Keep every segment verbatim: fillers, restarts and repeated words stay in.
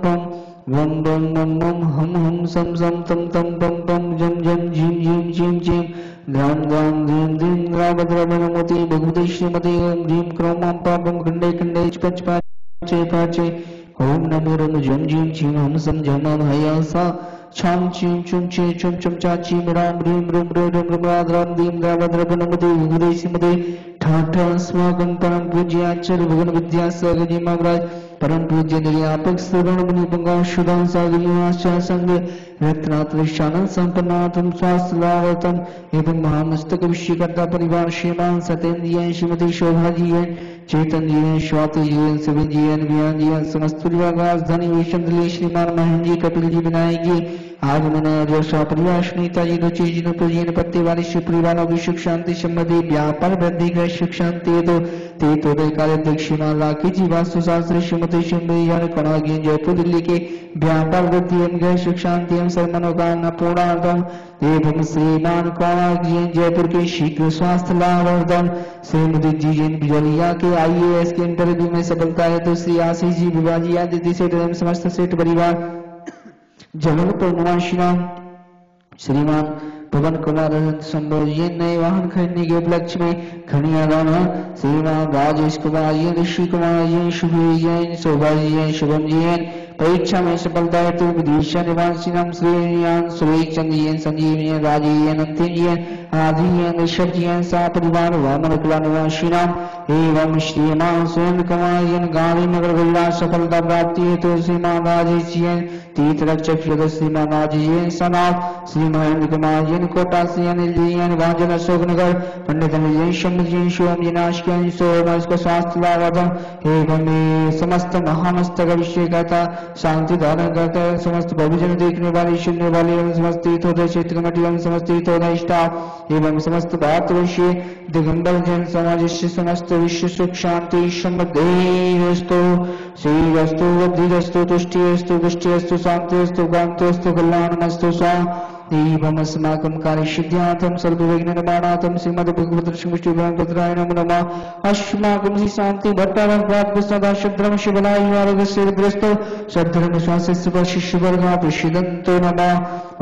पम वम बम मम मम हम हम सम सम तम तम पम पम जम जम झीम झीम झीम झीम ग्राम ग्राम धीम धीम ग्राम द्रव नमोति भगवते श्रीमते ओम ह्रीम क्रोम ओम पापम खंडे खंडे पंच पाचे पाचे ओम नमो रम झम झीम झीम हम सम झम हयासा छाम चीम चुम चे चुम चुम चा चीम राम रीम रुम रे रुम रुम राम दीम राम द्रव नमोति भगवते श्रीमते ठाठा अस्माकं परम पूज्य आचार्य भगवान विद्यासागर जी महाराज परम पूज्य निर्यापक श्रवण मुनि बंगाल सुदान सागर आचार्य संघ रत्नात्र शानन संपन्नातम स्वास्थ्य लाभतम एवं महामस्तक विषयकर्ता परिवार श्रीमान सत्येंद्र श्रीमती शोभा जी है चेतन जी है स्वाति जी है शिवन जी है ज्ञान जी है समस्त परिवार राजधानी विश्वदली श्रीमान महन जी कपिल जी विनायक जी आगमन जो परिवार सुनीता जी रुचि जी नुपुर पत्ते वाली शिव परिवारों की सुख शांति संबंधी व्यापार वृद्धि का सुख शांति तो ते तो कार्याध्यक्ष श्रीमान राखी जी वास्तु शास्त्री श्रीमती शिवमैया कणागी जयपुर दिल्ली के व्यापार वृद्धि एवं सुख शांति एवं सर्व मनोकामना पूर्णार्थम एवं श्रीमान कणागी जयपुर के शीघ्र स्वास्थ्य लाभार्थम श्रीमती जी जैन बिजलिया के आई ए एस के इंटरव्यू में सफलता है तो श्री आशीष जी विभाजी आदित्य सेठ एवं समस्त सेठ परिवार जबलपुर निवासी श्रीमान पवन कुमार संभोजियन नए वाहन खरीदने के उपलक्ष्य में खनिया राणा श्रीमान राजेश कुमार जैन ऋषि कुमार जैन शुभ जैन शोभा जैन शुभम जैन परीक्षा में सफलता हेतु विदिशा निवासी नाम श्रीयान सुरेश चंद्र जैन संजीव जैन राजीव जैन अंतिम जैन आदि जैन ऋषभ जैन सा परिवार वामन कला निवासी नाम एवं श्रीमान सुरेंद्र कुमार जैन गांधी नगर जिला सफलता प्राप्ति हेतु श्रीमान राजेश जैन तीर्थ रक्षक श्रीमान राजेश जैन सनाथ श्री महेंद्र कुमार जैन कोटा से अनिल जैन भाजन अशोक नगर पंडित अनिल जैन शंभु जैन शिवम जैन आशुतोष सोम इसको स्वास्थ्य लाभ एवं समस्त महामस्तक अभिषेक करता शांति धारण करता है समस्त बहुजन देखने वाले सुनने वाले एवं समस्त तीर्थोदय क्षेत्र कमेटी एवं समस्त तीर्थोदय स्टाफ एवं समस्त भारतवर्षीय दिगंबर जैन समाज से समस्त विश्व सुख शांति समृद्धिस्तु श्रीरस्तु बुद्धिरस्तु तुष्टिरस्तु पुष्टिरस्तु शांतिरस्तु कांतिरस्तु कल्याणमस्तु स्वाहा एवं अस्माकं कार्यसिद्ध्यार्थं सर्वविघ्न निवारणार्थं श्रीमद् भगवत श्री भद्राय नमो नमः अस्माकं श्री शांति भट्टारक प्राप्त सदा शुभ्रम शिवलाय आरोग्य सिद्धिरस्तु सद्धर्म स्वास्थ्य शिष्य वर्गा प्रसिद्धंतो नमः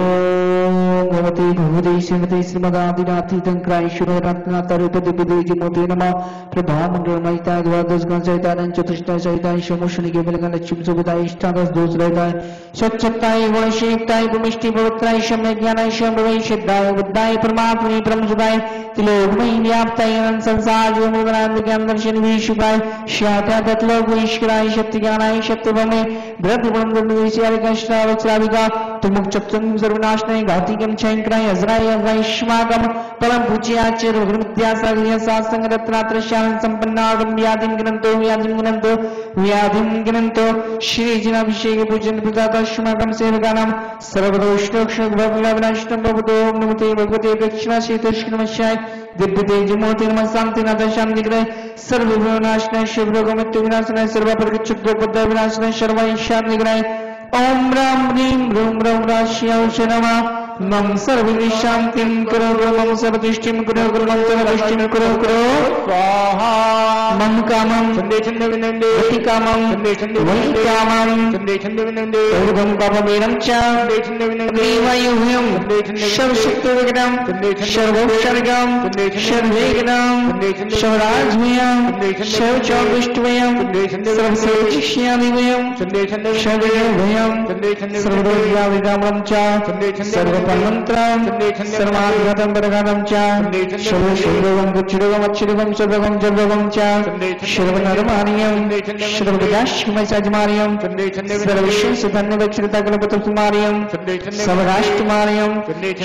ओम भगवते भगवते श्रीमते श्रीमदादिनाथीतं क्राईश्वर रत्नातरुपति विदेज मोते नमः प्रभामंगलमयिता द्वादश गण सहितानं चतुष्टय सहिताय समोषणि केवल गण लक्ष्मी सुविधाय इष्टादश दोष रहता है स्वच्छताय गुणशीलताय पुमिष्टि पवित्राय शम्य ज्ञानाय शम्भवे सिद्धाय बुद्धाय परमात्मने परमसुखाय त्रिलोकमयी व्याप्ताय अनंत संसार जो मुद्रांत ज्ञान दर्शन विशुभाय श्याता तत्लोक ईश्वराय शक्ति ज्ञानाय शक्तिभमे ब्रह्म ब्रह्म विषयाय कष्टावचराविका तुमुक चतुर्म सर्वनाशनाय घातिकम क्षयंकराय अजराय अजरायष्माकम परम पूज्य आचार्य भगवान विद्यासागर सात्संग रत्नात्र शान संपन्नागम व्याधिम ग्रंथो व्याधिम ग्रंथो व्याधिम ग्रंथो श्री जिनाभिषेक पूजन प्रदाता शुमाकम सेवकानाम सर्वदोषोक्षण भवनाशनम भवतो नमते भगवते दक्षिणा शीतोष्णमस्याय दिव्य तेज मोति नमः शांति नाथ शांति ग्रह सर्व विनाशनाय शिव रोग मृत्यु विनाशनाय सर्व प्रकृति पद विनाशनाय सर्व शांति ग्रह ओम राम ह्रीम रूम रम राशियां नमः मम सर्व शांतिं करो मम सर्वदृष्टिं करो मम सर्वदृष्टिं करो करो स्वाहा मम कामं चंदे चंदे विनंदे वही कामं चंदे चंदे वही कामं चंदे चंदे विनंदे सर्वं पापमेरं च चंदे चंदे विनंदे देवायुह्यं चंदे चंदे सर्वशक्तिविग्रहं चंदे चंदे सर्वोपसर्गं चंदे चंदे सर्ववेगनं चंदे चंदे सर्वराजमयं चंदे चंदे सर्वचौविष्टमयं चंदे चंदे सर्वशक्तिश्यादिमयं चंदे चंदे सर्वयोगमयं चंदे चंदे सर्वविद्याविदामं च चंदे चंदे परमंत्रं सर्वाधिगतं परगानं च सर्वशैवं गुच्छिरवं अच्छिरवं सर्वगं जर्वं च सर्वनरमानियं सर्वदाश्मयसजमानियं सर्वविश्वसधन्यवक्षिरताकल्पतुमानियं सर्वराष्ट्रमानियं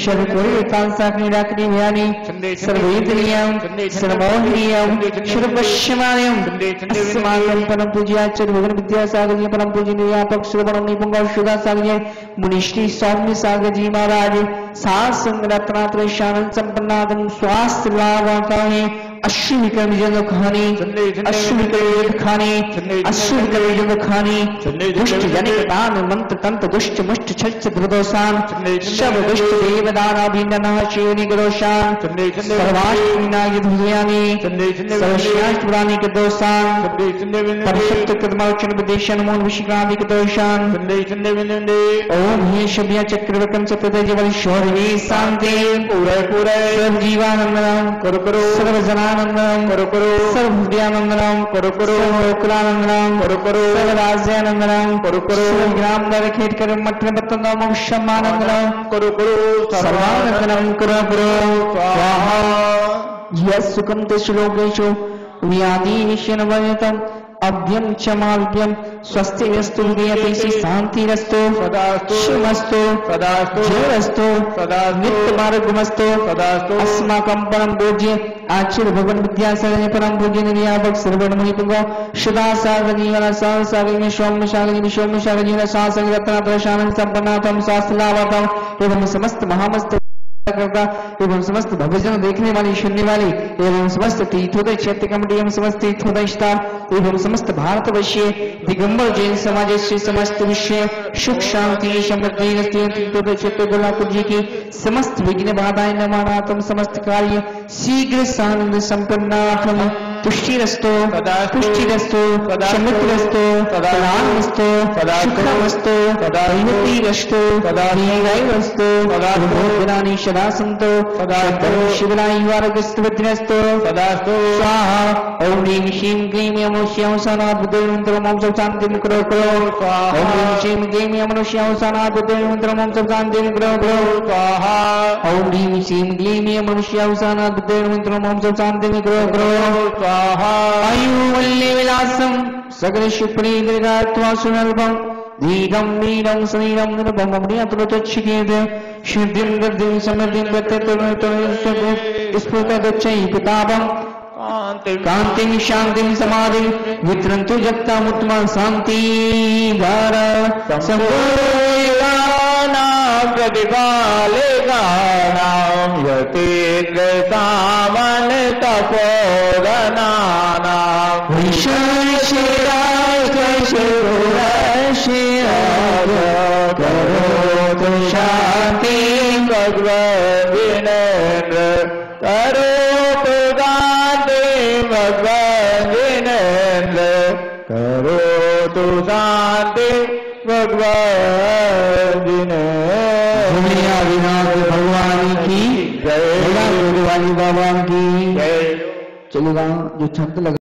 सर्वकोरितांसाग्निराग्निव्यानि सर्वेन्द्रियं सर्वमोहनीयं सर्ववश्यमानियं अस्माकं परम पूज्याचार्य भगवान विद्यासागर जी परम पूज्य निर्यापक श्रवण निपुंग सुधा सागर मुनिश्री सौम्य सागर जी महाराज सात्संग रत्नात्रय शानन संपन्नादं स्वास्थ्य लाभकाय अश्विनी कर्म जन खानी अश्विनी कर्म खानी अश्विनी कर्म जन खानी दुष्ट जनिक दान मंत्र तंत्र दुष्ट मुष्ट छच्छ द्रदोषान शब दुष्ट देवदाना भिन्नना शिवनी गरोषान सर्वाष्टमीनाय धुर्यानि सर्वश्रेष्ठ पुराणी के दोषान परिशुद्ध कृतमार्चन विदेशन मूल विशिकादि के दोषान ओम हे शब्या चक्रवर्कम चतुर्दय वल शौर्य शांति पूरे पूरे सर्व जीवानंदनम करो करो सर्व जनानंदनम करो करो सर्व हृदयानंदनम करो करो सर्वकुलानंदनम करो करो सर्व राज्यानंदनम करो करो सर्व ग्राम दर खेत कर मठ बतनम क्षमानंदनम करो करो सर्वानंदनम करो करो स्वाहा यस् सुखम ते श्लोकेषु व्याधि विषयनवयतम अभ्यम क्षमाभ्यम स्वस्ति रस्तु हृदयतेषि शान्तिरस्तु सदास्तु शिवमस्तु सदास्तु जयस्तु सदा नित्य मार्गमस्तु सदास्तु अस्माकं परम पूज्य आचार्य भगवान विद्यासागर परम पूज्य निर्यापक श्रवण मुनिपुंगो सदा सागर जीवन सागर सागर में सोम सागर में सोम सागर जीवन सागर रत्न दर्शन संपन्नातम शास्त्रलावतम एवं समस्त महामस्त करता एवं समस्त भक्तजन देखने वाली सुनने वाली एवं समस्त तीर्थोदय क्षेत्र कमिटी एवं समस्त तीर्थोदय स्टाफ एवं समस्त भारतवर्षीय दिगंबर जैन समाज से समस्त विषय सुख शांति समृद्धि तीर्थोदय क्षेत्र गोलापुर जी की समस्त विघ्न बाधाएं न मानातम समस्त कार्य शीघ्र सानंद संपन्नाथम तुष्टिरस्तो पुष्टिरस्तो समृद्धिरस्तो कल्याणमस्तो सुखमस्तो दैवतीरस्तो दीर्घायुरस्तो भोगरानी सदा संतो शिवराय आरोग्यस्तवद्रस्तो सदास्तो स्वाहा ओम ह्रीं श्रीं क्लीं यमनुष्यां सनात् बुद्धमन्त्रं ओम शान्तिं करो करो स्वाहा ओम ह्रीं श्रीं क्लीं यमनुष्यां सनात् बुद्धमन्त्रं ओम शान्तिं करो करो स्वाहा ओम ह्रीं श्रीं क्लीं यमनुष्यां सनात् बुद्धमन्त्रं ओम शान्तिं करो करो आयुवल्ले विलासम सगल शुक्री दीर्घात्वा सुनल्पम दीर्घम नीरम शरीरम निर्भम अमृतच्छिकेत शुद्धिं गद्धिं समृद्धिं गत्यतुर्नितुर्निस्तुः स्फुटदच्चै पितापम कांतिं शांतिं समाधिं वितरन्तु जगतामुत्तमा शांति धारा संपूर्णा प्रतिपालिकानां यतीन्द्र सामन तपोधनानां विशेषराज शिवराज करोतु शांति भगवन् विनेन्द्र करोतु शांति भगवन् विनेन्द्र करोतु शांति भगवान भगवान की जय, भगवान की जय। चलेगा जो छंद लगा